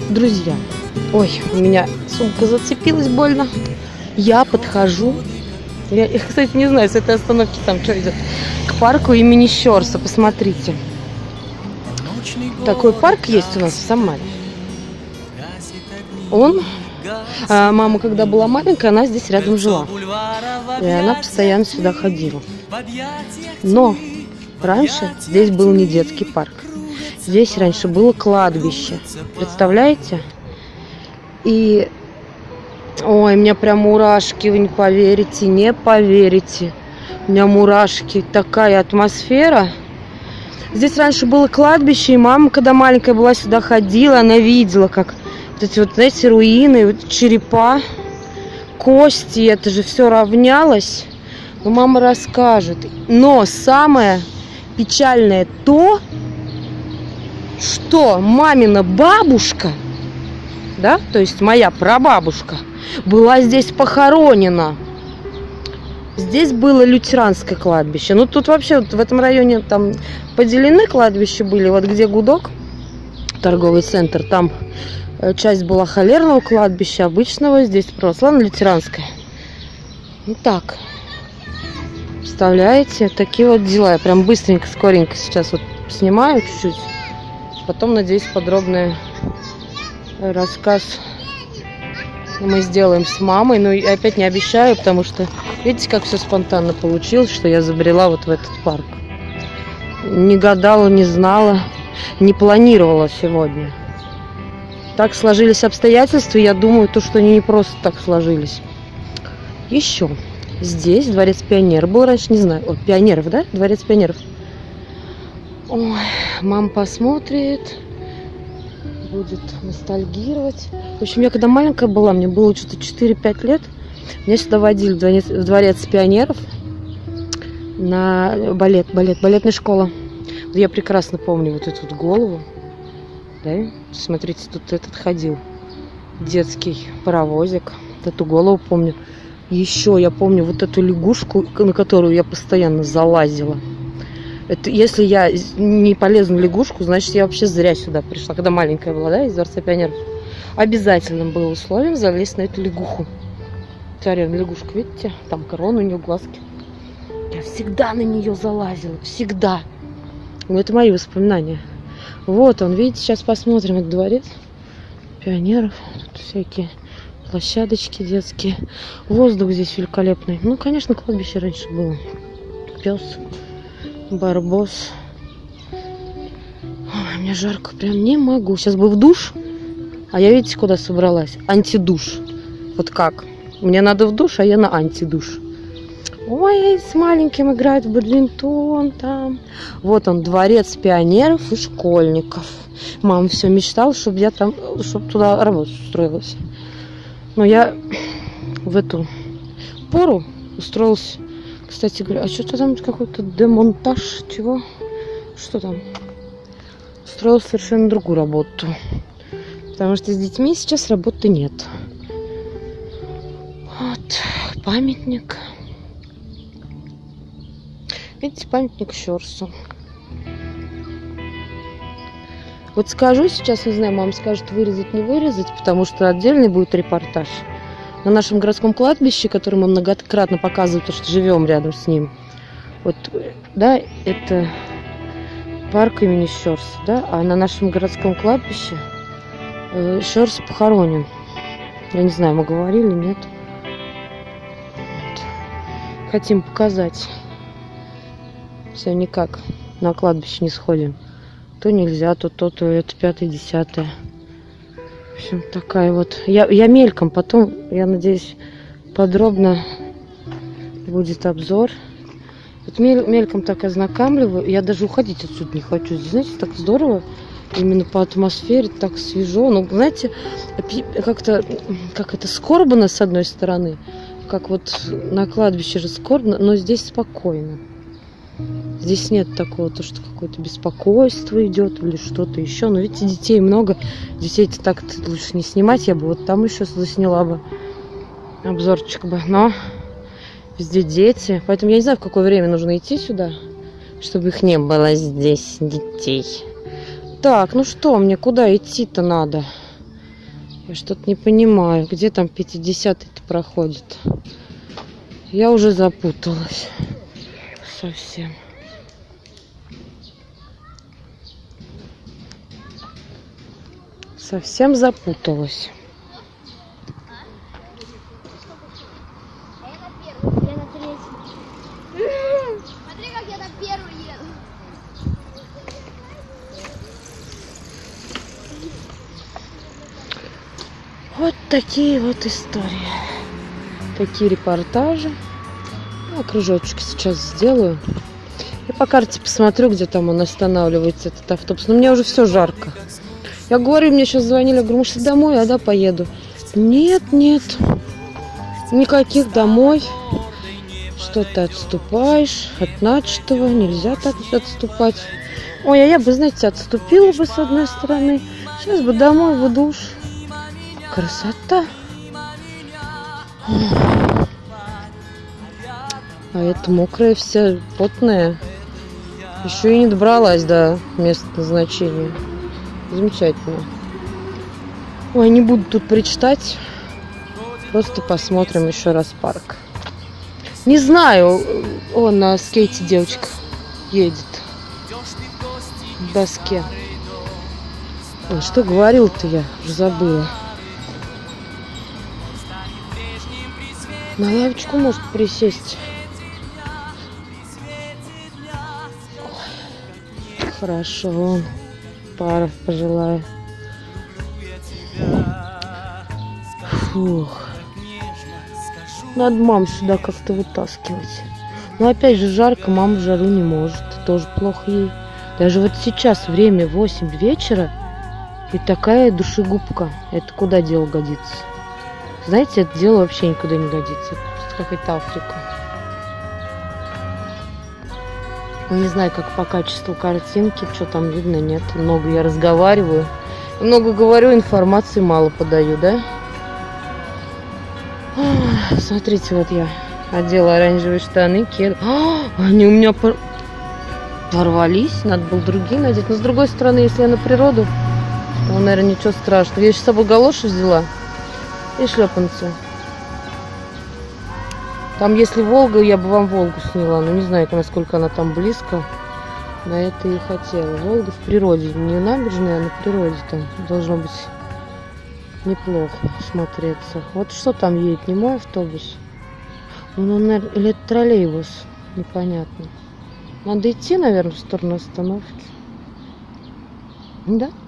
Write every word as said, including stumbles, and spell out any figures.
Друзья, ой, у меня сумка зацепилась больно. Я подхожу. Я, я, кстати, не знаю, с этой остановки там что идет. К парку имени Щорса. Посмотрите. Такой парк есть у нас в Самаре. Он... А мама, когда была маленькая, она здесь рядом жила. И она постоянно сюда ходила. Но раньше здесь был не детский парк. Здесь раньше было кладбище. Представляете? И... Ой, у меня прям мурашки, вы не поверите, не поверите. У меня мурашки, такая атмосфера. Здесь раньше было кладбище, и мама, когда маленькая была, сюда ходила, она видела, как вот эти вот, знаете, руины, вот черепа, кости, это же все равнялось. Но мама расскажет. Но самое печальное то, что мамина бабушка, да, то есть моя прабабушка, была здесь похоронена. Здесь было лютеранское кладбище. Ну, тут вообще вот в этом районе там поделены кладбища были. Вот где Гудок, торговый центр, там часть была холерного кладбища, обычного. Здесь православно-лютеранское. Ну, так. Представляете? Такие вот дела. Я прям быстренько, скоренько сейчас вот снимаю чуть-чуть. Потом, надеюсь, подробный рассказ мы сделаем с мамой. Но я опять не обещаю, потому что видите, как все спонтанно получилось, что я забрела вот в этот парк. Не гадала, не знала, не планировала сегодня. Так сложились обстоятельства, я думаю, то, что они не просто так сложились. Еще здесь дворец пионеров был раньше, не знаю, о, пионеров, да? Дворец пионеров. Ой, мама посмотрит, будет ностальгировать. В общем, я когда маленькая была, мне было что-то четыре-пять лет, меня сюда водили в дворец, в дворец пионеров на балет, балет, балетная школа. Я прекрасно помню вот эту вот голову. Да? Смотрите, тут этот ходил детский паровозик. Вот эту голову помню. Еще я помню вот эту лягушку, на которую я постоянно залазила. Это, если я не полезу на лягушку, значит, я вообще зря сюда пришла. Когда маленькая была, да, из дворца пионеров. Обязательным было условием залезть на эту лягуху. Царевна лягушка, видите? Там корона у нее, глазки. Я всегда на нее залазила. Всегда. Ну, это мои воспоминания. Вот он, видите, сейчас посмотрим этот дворец пионеров. Тут всякие площадочки детские. Воздух здесь великолепный. Ну, конечно, кладбище раньше было. Пес, барбос. Ой, мне жарко, прям не могу. Сейчас бы в душ. А я, видите, куда собралась? Антидуш. Вот как? Мне надо в душ, а я на антидуш. Ой, с маленьким играет в бадминтон там. Вот он, дворец пионеров и школьников. Мама все мечтала, чтобы я там, чтобы туда работу устроилась. Но я в эту пору устроилась. Кстати говоря, а что-то там какой-то демонтаж, чего? Что там? Устроилась совершенно другую работу. Потому что с детьми сейчас работы нет. Вот, памятник. Видите, памятник Щорсу. Вот скажу сейчас, не знаю, мама скажет, вырезать, не вырезать, потому что отдельный будет репортаж. На нашем городском кладбище, который мы многократно показываем, потому что живем рядом с ним. Вот, да, это парк имени Щорса, да, а на нашем городском кладбище э, Щорс похоронен. Я не знаю, мы говорили, нет. Вот. Хотим показать. Все никак на кладбище не сходим. То нельзя, то то, то это пятое, десятое. В общем, такая вот. Я, я мельком, потом, я надеюсь, подробно будет обзор. Вот мель, мельком так ознакомливаю. Я даже уходить отсюда не хочу. Здесь, знаете, так здорово. Именно по атмосфере, так свежо. Ну, знаете, как-то, как это скорбно с одной стороны. Как вот на кладбище же скорбно, но здесь спокойно. Здесь нет такого, то, что какое-то беспокойство идет или что-то еще. Но видите, детей много. Детей-то так лучше не снимать. Я бы вот там еще засняла бы обзорчик бы. Но везде дети. Поэтому я не знаю, в какое время нужно идти сюда, чтобы их не было здесь, детей. Так, ну что, мне куда идти-то надо? Я что-то не понимаю, где там пятидесятый-то проходит. Я уже запуталась совсем. Совсем запуталась. Я на третьем. Смотри, как я на первый еду. Вот такие вот истории. Такие репортажи. Я кружочек сейчас сделаю. И по карте посмотрю, где там он останавливается, этот автобус. Но мне уже все жарко. Я говорю, мне сейчас звонили, я говорю, может, домой, а да, поеду. Нет, нет. Никаких домой. Что ты отступаешь от начатого. Нельзя так отступать. Ой, а я бы, знаете, отступила бы с одной стороны. Сейчас бы домой в душ. Красота. А это мокрая вся, потная. Еще и не добралась до места назначения. Замечательно. Ой, не буду тут причитать. Просто посмотрим еще раз парк. Не знаю. О, на скейте девочка едет. В доске. Ой, что говорил-то я? Уже забыла. На лавочку может присесть. Ой, хорошо. Пара пожилая. Фух. Надо маму сюда как-то вытаскивать. Но опять же жарко, мама в жару не может. Тоже плохо ей. Даже вот сейчас время восемь вечера. И такая душегубка. Это куда дело годится? Знаете, это дело вообще никуда не годится. Это просто какая-то Африка. Не знаю, как по качеству картинки. Что там видно, нет. Много я разговариваю. Много говорю, информации мало подаю, да? Ох, смотрите, вот я одела оранжевые штаны, кеды. Ох, они у меня пор... порвались. Надо было другие надеть. Но с другой стороны, если я на природу, то, наверное, ничего страшного. Я еще с собой галоши взяла. И шлепанцы. Там, если Волга, я бы вам Волгу сняла. Но не знаю, насколько она там близко. На это и хотела. Волга в природе. Не набережная, а на природе там должно быть неплохо смотреться. Вот что там едет? Не мой автобус? Ну, наверное, или это троллейбус? Непонятно. Надо идти, наверное, в сторону остановки. Да?